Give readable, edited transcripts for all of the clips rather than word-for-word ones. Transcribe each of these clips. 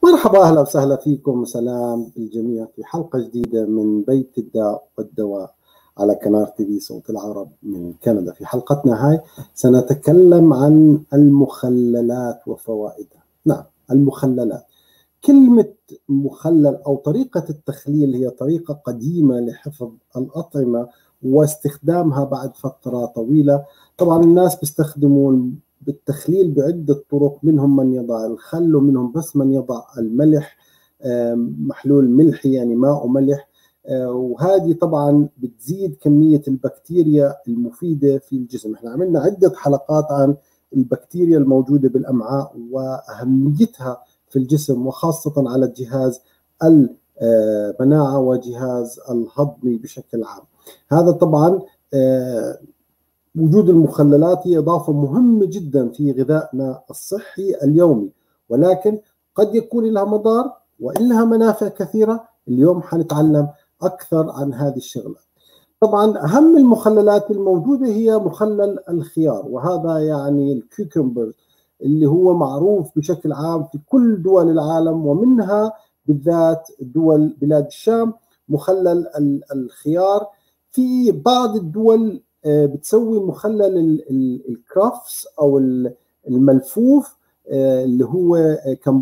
مرحبا، أهلا وسهلا فيكم، سلام الجميع في حلقة جديدة من بيت الداء والدواء على قناة TV صوت العرب من كندا. في حلقتنا هاي سنتكلم عن المخللات وفوائدها. نعم، المخللات. كلمة مخلل أو طريقة التخليل هي طريقة قديمة لحفظ الأطعمة واستخدامها بعد فترة طويلة. طبعا الناس بيستخدموا بالتخليل بعدة طرق، منهم من يضع الخل ومنهم بس من يضع الملح، محلول ملحي يعني ماء وملح، وهذه طبعا بتزيد كمية البكتيريا المفيدة في الجسم. احنا عملنا عدة حلقات عن البكتيريا الموجودة بالأمعاء وأهميتها في الجسم، وخاصة على الجهاز المناعة وجهاز الهضمي بشكل عام. هذا طبعا وجود المخللات هي إضافة مهمة جدا في غذائنا الصحي اليومي، ولكن قد يكون لها مضار وإلها منافع كثيرة. اليوم حنتعلم أكثر عن هذه الشغلات. طبعا أهم المخللات الموجودة هي مخلل الخيار، وهذا يعني الكوكمبر اللي هو معروف بشكل عام في كل دول العالم، ومنها بالذات دول بلاد الشام مخلل الخيار. في بعض الدول بتسوي مخلل الكرافس أو الملفوف اللي هو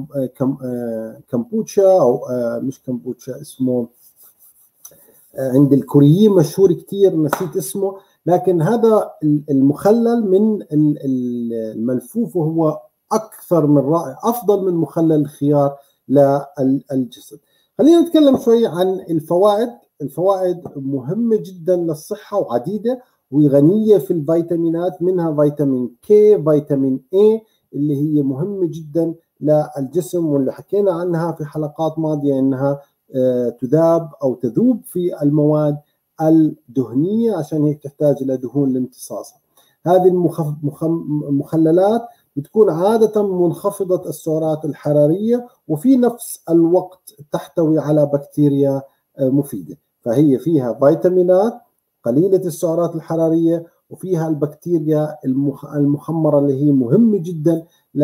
كمبوتشا أو مش كمبوتشا، اسمه عند الكوريين مشهور كتير، نسيت اسمه، لكن هذا المخلل من الملفوف وهو أكثر من رائع، أفضل من مخلل الخيار للجسد. خلينا نتكلم شوي عن الفوائد. الفوائد مهمة جدا للصحة وعديدة وغنية في الفيتامينات، منها فيتامين كي، فيتامين اي اللي هي مهمة جدا للجسم، واللي حكينا عنها في حلقات ماضية انها تذاب أو تذوب في المواد الدهنية، عشان هيك تحتاج إلى دهون لامتصاصها. هذه المخللات بتكون عادة منخفضة السعرات الحرارية، وفي نفس الوقت تحتوي على بكتيريا مفيدة، فهي فيها فيتامينات قليلة السعرات الحرارية، وفيها البكتيريا المخمرة اللي هي مهمة جدا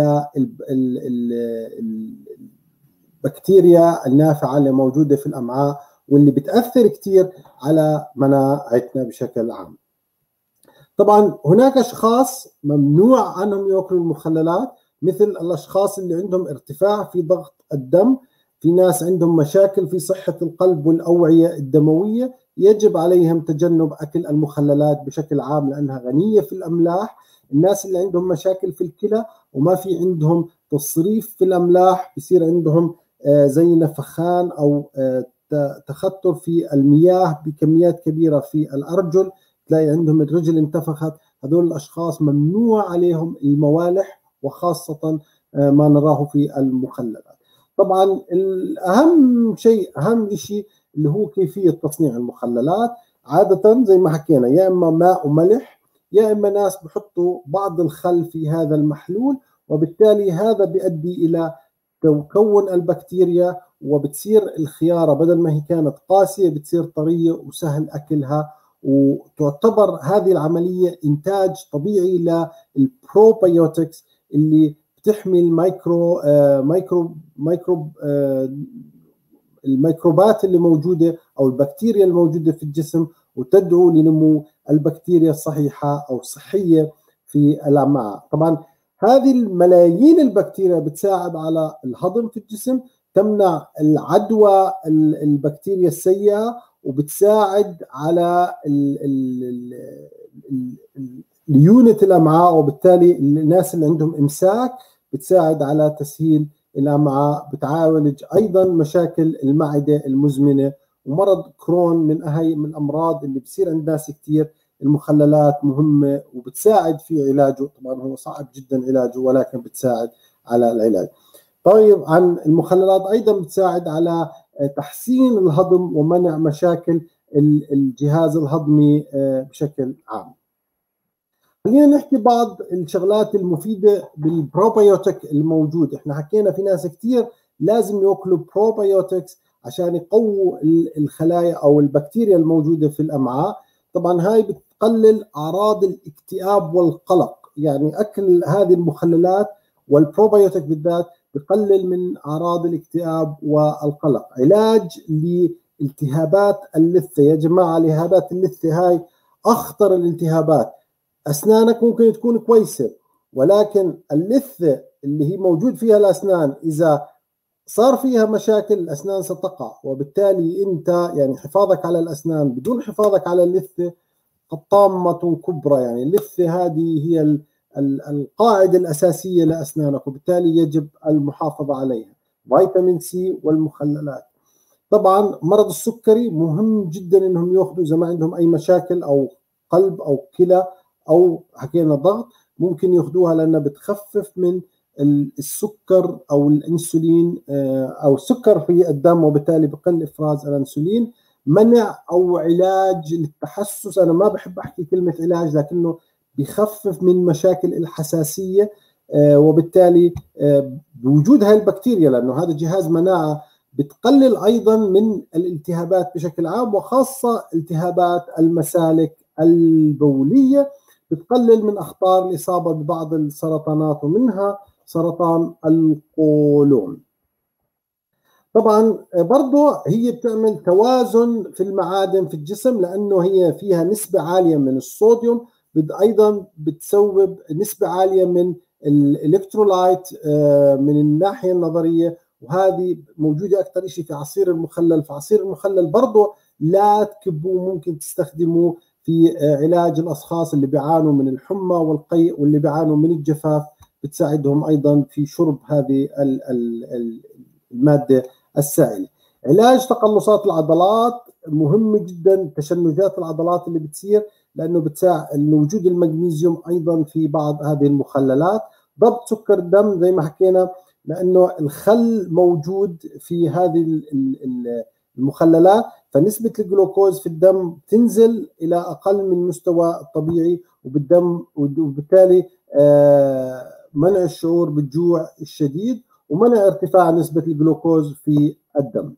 البكتيريا النافعة اللي موجودة في الأمعاء، واللي بتأثر كتير على مناعتنا بشكل عام. طبعا هناك أشخاص ممنوع عنهم يأكلوا المخللات، مثل الأشخاص اللي عندهم ارتفاع في ضغط الدم، في ناس عندهم مشاكل في صحة القلب والأوعية الدموية، يجب عليهم تجنب أكل المخللات بشكل عام لأنها غنية في الأملاح. الناس اللي عندهم مشاكل في الكلى وما في عندهم تصريف في الأملاح، بصير عندهم زي نفخان أو تخثر في المياه بكميات كبيرة في الأرجل، تلاقي عندهم الرجل انتفخت. هذول الأشخاص ممنوع عليهم الموالح، وخاصة ما نراه في المخللات. طبعا الأهم شيء، أهم شيء اللي هو كيفية تصنيع المخللات. عادة زي ما حكينا يا إما ماء وملح، يا إما ناس بحطوا بعض الخل في هذا المحلول، وبالتالي هذا بيؤدي إلى تكون البكتيريا، وبتصير الخيارة بدل ما هي كانت قاسية بتصير طرية وسهل أكلها. وتعتبر هذه العملية إنتاج طبيعي للبروبيوتكس اللي بتحمي الميكروبات اللي موجودة أو البكتيريا الموجودة في الجسم، وتدعو لنمو البكتيريا الصحيحة أو الصحية في الأمعاء. طبعا هذه الملايين البكتيريا بتساعد على الهضم في الجسم، تمنع العدوى البكتيريا السيئة، وبتساعد على ليونة الأمعاء، وبالتالي الناس اللي عندهم إمساك بتساعد على تسهيل الأمعاء. بتعالج أيضا مشاكل المعدة المزمنة ومرض كرون، من الأمراض اللي بتصير عند ناس كتير. المخللات مهمة وبتساعد في علاجه، طبعا هو صعب جدا علاجه ولكن بتساعد على العلاج. طيب عن المخللات أيضا بتساعد على تحسين الهضم ومنع مشاكل الجهاز الهضمي بشكل عام. خلينا نحكي بعض الشغلات المفيدة بالبروبيوتيك الموجود. احنا حكينا في ناس كتير لازم يأكلوا بروبيوتكس عشان يقووا الخلايا أو البكتيريا الموجودة في الأمعاء. طبعا هاي بتقلل أعراض الاكتئاب والقلق، يعني أكل هذه المخللات والبروبيوتيك بالذات بقلل من أعراض الاكتئاب والقلق. علاج لالتهابات اللثة يا جماعة، التهابات اللثة هاي أخطر الالتهابات. أسنانك ممكن تكون كويسة، ولكن اللثة اللي هي موجود فيها الأسنان إذا صار فيها مشاكل الأسنان ستقع، وبالتالي أنت يعني حفاظك على الأسنان بدون حفاظك على اللثة طامة كبرى. يعني اللثة هذه هي القاعدة الأساسية لأسنانك، وبالتالي يجب المحافظة عليها. فيتامين سي والمخللات. طبعا مرض السكري مهم جدا انهم ياخذوا اذا ما عندهم اي مشاكل او قلب او كلى او حكينا ضغط، ممكن ياخذوها لانها بتخفف من السكر او الانسولين او السكر في الدم، وبالتالي بقل افراز الانسولين. منع او علاج للتحسس، انا ما بحب احكي كلمه علاج لكنه بخفف من مشاكل الحساسيه، وبالتالي بوجود هاي البكتيريا لانه هذا جهاز مناعه بتقلل ايضا من الالتهابات بشكل عام، وخاصه التهابات المسالك البوليه، بتقلل من اخطار الاصابه ببعض السرطانات ومنها سرطان القولون. طبعا برضه هي بتعمل توازن في المعادن في الجسم لانه هي فيها نسبه عاليه من الصوديوم، ايضا بتسبب نسبه عاليه من الالكترولايت من الناحيه النظريه، وهذه موجوده اكثر شيء في عصير المخلل. فعصير المخلل برضه لا تكبوه، ممكن تستخدموه في علاج الاشخاص اللي بيعانوا من الحمى والقيء واللي بيعانوا من الجفاف، بتساعدهم ايضا في شرب هذه الماده السائله. علاج تقلصات العضلات مهم جدا، تشنجات العضلات اللي بتصير لانه بتساعد وجود المغنيسيوم ايضا في بعض هذه المخللات. ضبط سكر الدم زي ما حكينا لانه الخل موجود في هذه المخللات، فنسبه الجلوكوز في الدم تنزل الى اقل من مستوى الطبيعي وبالدم، وبالتالي منع الشعور بالجوع الشديد ومنع ارتفاع نسبه الجلوكوز في الدم.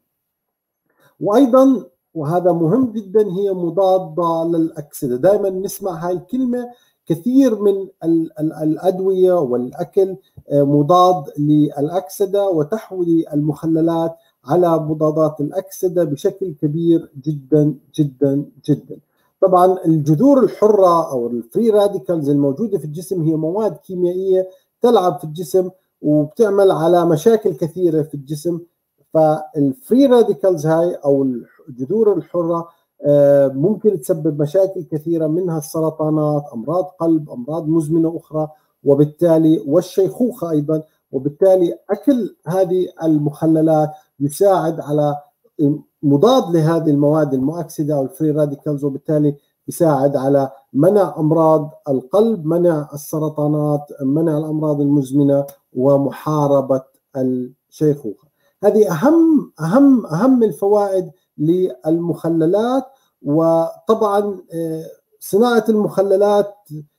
وايضا وهذا مهم جدا هي مضاده للاكسده. دائما نسمع هاي الكلمه كثير من الادويه والاكل مضاد للاكسده، وتحوي المخللات على مضادات الاكسده بشكل كبير جدا جدا جدا. طبعا الجذور الحره او الفري راديكالز الموجوده في الجسم هي مواد كيميائيه تلعب في الجسم وبتعمل على مشاكل كثيره في الجسم. فالفري راديكالز هاي او الجذور الحره ممكن تسبب مشاكل كثيره منها السرطانات، امراض قلب، امراض مزمنه اخرى، وبالتالي والشيخوخه ايضا. وبالتالي اكل هذه المخللات يساعد على مضاد لهذه المواد المؤكسده او الفري راديكالز، وبالتالي يساعد على منع امراض القلب، منع السرطانات، منع الامراض المزمنه، ومحاربه الشيخوخه. هذه اهم الفوائد للمخللات. وطبعا صناعه المخللات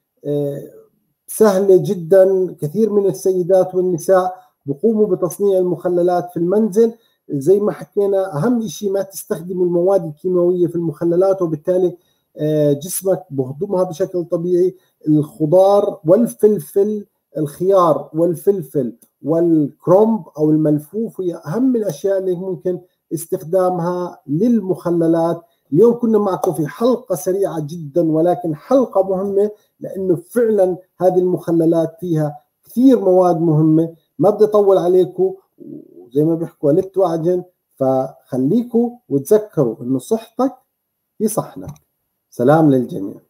سهله جدا، كثير من السيدات والنساء بيقوموا بتصنيع المخللات في المنزل. زي ما حكينا اهم شيء ما تستخدموا المواد الكيماويه في المخللات، وبالتالي جسمك بهضمها بشكل طبيعي. الخضار والفلفل، الخيار والفلفل والكرنب او الملفوف هي اهم الاشياء اللي ممكن استخدامها للمخللات. اليوم كنا معكم في حلقه سريعه جدا ولكن حلقه مهمه، لانه فعلا هذه المخللات فيها كثير مواد مهمه. ما بدي اطول عليكم، وزي ما بيحكوا لت وعجن، فخليكم وتذكروا انه صحتك في صحنك. سلام للجميع.